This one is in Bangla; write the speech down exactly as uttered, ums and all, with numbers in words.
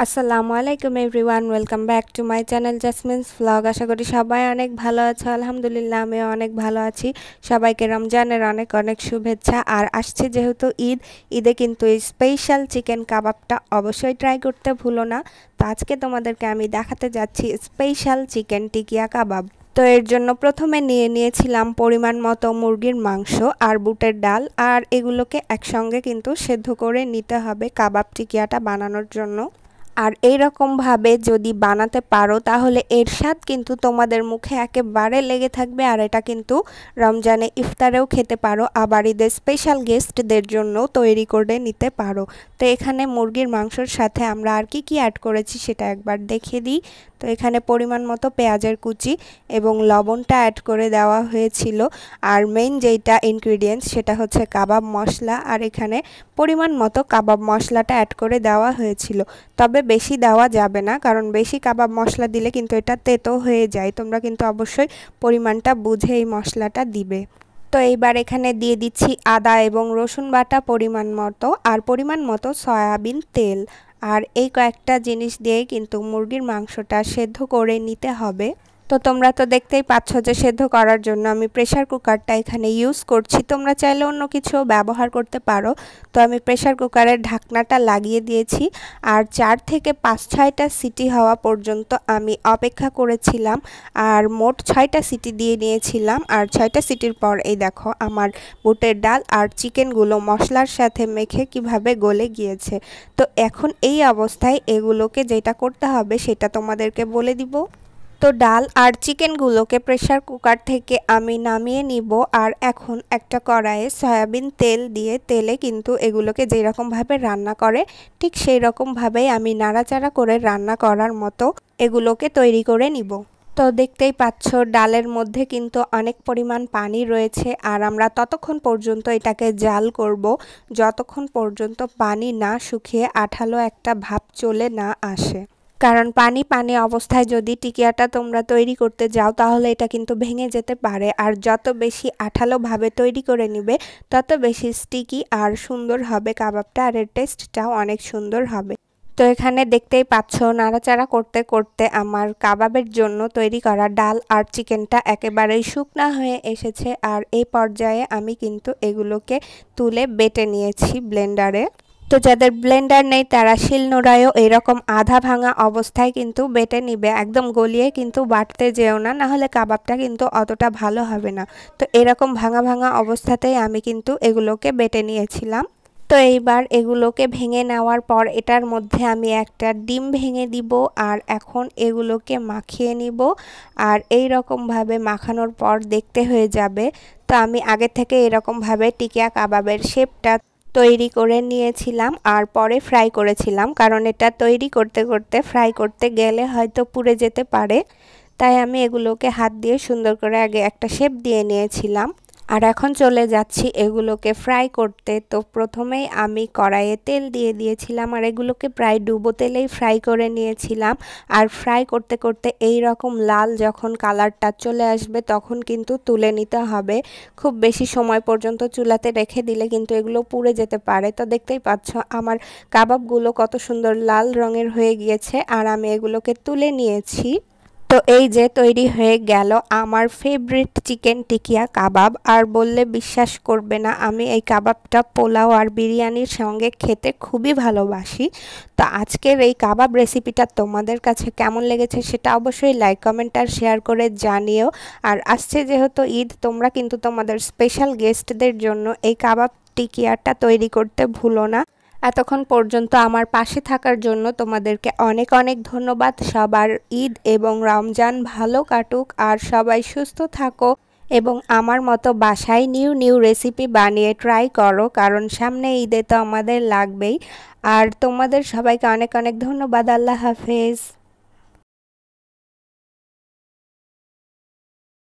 আসসালামু আলাইকুম everyone, welcome back to my channel Jasmin's vlog. আশা করি সবাই অনেক ভালো আছো। আলহামদুলিল্লাহ আমিও অনেক ভালো আছি। সবাইকে রমজানের অনেক অনেক শুভেচ্ছা। আর আসছে যেহেতু ঈদ, ঈদে কিন্তু এই স্পেশাল চিকেন কাবাবটা অবশ্যই ট্রাই করতে ভুলো না। তো আজকে তোমাদেরকে আমি দেখাতে যাচ্ছি স্পেশাল চিকেন টিকিয়া কাবাব। তো এর জন্য প্রথমে নিয়ে নিয়েছিলাম পরিমাণ মতো মুরগির মাংস আর বুটের ডাল, আর এগুলোকে একসঙ্গে কিন্তু সেদ্ধ করে নিতে হবে কাবাব টিকিয়াটা বানানোর জন্য। আর এই রকমভাবে যদি বানাতে পারো তাহলে এর স্বাদ কিন্তু তোমাদের মুখে একেবারে লেগে থাকবে। আর এটা কিন্তু রমজানে ইফতারেও খেতে পারো, আবার ঈদের স্পেশাল গেস্টদের জন্য তৈরি করে নিতে পারো। তো এখানে মুরগির মাংসর সাথে আমরা আর কি কি অ্যাড করেছি সেটা একবার দেখিয়ে দিই। তো এখানে পরিমাণ মতো পেঁয়াজের কুচি এবং লবণটা অ্যাড করে দেওয়া হয়েছিল। আর মেইন যেইটা ইনগ্রিডিয়েন্টস সেটা হচ্ছে কাবাব মশলা, আর এখানে পরিমাণ মতো কাবাব মশলাটা অ্যাড করে দেওয়া হয়েছিল। তবে বেশি দেওয়া যাবে না, কারণ বেশি কাবাব মশলা দিলে কিন্তু এটা তেতো হয়ে যায়। তোমরা কিন্তু অবশ্যই পরিমাণটা বুঝে এই মশলাটা দিবে। তো এইবার এখানে দিয়ে দিচ্ছি আদা এবং রসুন বাটা পরিমাণ মতো, আর পরিমাণ মতো সয়াবিন তেল। আর এই কয়েকটা জিনিস দিয়ে কিন্তু মুরগির মাংসটা সেদ্ধ করে নিতে হবে। তো তোমরা তো দেখতেই পাচ্ছ যে সেদ্ধ করার জন্য আমি প্রেসার কুকারটা এখানে ইউজ করছি। তোমরা চাইলে অন্য কিছু ব্যবহার করতে পারো। তো আমি প্রেসার কুকারের ঢাকনাটা লাগিয়ে দিয়েছি, আর চার থেকে পাঁচ ছয়টা সিটি হওয়া পর্যন্ত আমি অপেক্ষা করেছিলাম। আর মোট ছয়টা সিটি দিয়ে নিয়েছিলাম, আর ছয়টা সিটির পর এই দেখো আমার বুটের ডাল আর চিকেনগুলো মশলার সাথে মেখে কিভাবে গলে গিয়েছে। তো এখন এই অবস্থায় এগুলোকে যেটা করতে হবে সেটা তোমাদেরকে বলে দিব। তো ডাল আর চিকেনগুলোকে প্রেসার কুকার থেকে আমি নামিয়ে নিব। আর এখন একটা কড়াইয়ে সয়াবিন তেল দিয়ে, তেলে কিন্তু এগুলোকে যেরকমভাবে রান্না করে ঠিক সেই রকমভাবেই আমি নাড়াচাড়া করে রান্না করার মতো এগুলোকে তৈরি করে নিব। তো দেখতেই পাচ্ছ ডালের মধ্যে কিন্তু অনেক পরিমাণ পানি রয়েছে, আর আমরা ততক্ষণ পর্যন্ত এটাকে জাল করব যতক্ষণ পর্যন্ত পানি না শুকিয়ে আঠালো একটা ভাব চলে না আসে। কারণ পানি পানি অবস্থায় যদি টিকিয়াটা তোমরা তৈরি করতে যাও তাহলে এটা কিন্তু ভেঙে যেতে পারে। আর যত বেশি আঠালোভাবে তৈরি করে নিবে তত বেশি স্টিকি আর সুন্দর হবে কাবাবটা, আর এর টেস্টটাও অনেক সুন্দর হবে। তো এখানে দেখতেই পাচ্ছ নাড়াচাড়া করতে করতে আমার কাবাবের জন্য তৈরি করা ডাল আর চিকেনটা একেবারেই শুকনা হয়ে এসেছে। আর এই পর্যায়ে আমি কিন্তু এগুলোকে তুলে বেটে নিয়েছি ব্লেন্ডারে। তো যাদের ব্লেন্ডার নেই তারা শিলনোড়ায়ও এরকম আধা ভাঙা অবস্থায় কিন্তু বেটে নিবে, একদম গলিয়ে কিন্তু বাটতে যেও না, নাহলে কাবাবটা কিন্তু অতটা ভালো হবে না। তো এরকম ভাঙা ভাঙা অবস্থাতেই আমি কিন্তু এগুলোকে বেটে নিয়েছিলাম। তো এইবার এগুলোকে ভেঙে নেওয়ার পর এটার মধ্যে আমি একটা ডিম ভেঙে দিব, আর এখন এগুলোকে মাখিয়ে নিব। আর এই রকমভাবে মাখানোর পর দেখতে হয়ে যাবে। তো আমি আগে থেকে এরকমভাবে টিকিয়া কাবাবের শেপটা তৈরি করে নিয়েছিলাম আর পরে ফ্রাই করেছিলাম, কারণ এটা তৈরি করতে করতে ফ্রাই করতে গেলে হয়তো পুড়ে যেতে পারে। তাই আমি এগুলোকে হাত দিয়ে সুন্দর করে আগে একটা শেপ দিয়ে নিয়েছিলাম। আর এখন চলে যাচ্ছি এগুলোকে ফ্রাই করতে। তো প্রথমেই আমি কড়াইয়ে তেল দিয়ে দিয়েছিলাম, আর এগুলোকে প্রায় ডুবো তেলেই ফ্রাই করে নিয়েছিলাম। আর ফ্রাই করতে করতে এই রকম লাল যখন কালারটা চলে আসবে তখন কিন্তু তুলে নিতে হবে। খুব বেশি সময় পর্যন্ত চুলাতে রেখে দিলে কিন্তু এগুলো পুড়ে যেতে পারে। তো দেখতেই পাচ্ছ আমার কাবাবগুলো কত সুন্দর লাল রঙের হয়ে গিয়েছে, আর আমি এগুলোকে তুলে নিয়েছি। তো এই যে তৈরি হয়ে গেল আমার ফেভারিট চিকেন টিকিয়া কাবাব। আর বললে বিশ্বাস করবে না, আমি এই কাবাবটা পোলাও আর বিরিয়ানির সঙ্গে খেতে খুবই ভালোবাসি। তো আজকের এই কাবাব রেসিপিটা তোমাদের কাছে কেমন লেগেছে সেটা অবশ্যই লাইক কমেন্ট আর শেয়ার করে জানিও। আর আসছে যেহেতু ঈদ, তোমরা কিন্তু তোমাদের স্পেশাল গেস্টদের জন্য এই কাবাব টিকিয়াটা তৈরি করতে ভুলো না। এতক্ষণ পর্যন্ত আমার পাশে থাকার জন্য তোমাদেরকে অনেক অনেক ধন্যবাদ। সবার ঈদ এবং রমজান ভালো কাটুক, আর সবাই সুস্থ থাকো এবং আমার মতো বাসায় নিউ নিউ রেসিপি বানিয়ে ট্রাই করো, কারণ সামনে ঈদে তো আমাদের লাগবেই। আর তোমাদের সবাইকে অনেক অনেক ধন্যবাদ। আল্লাহ হাফেজ।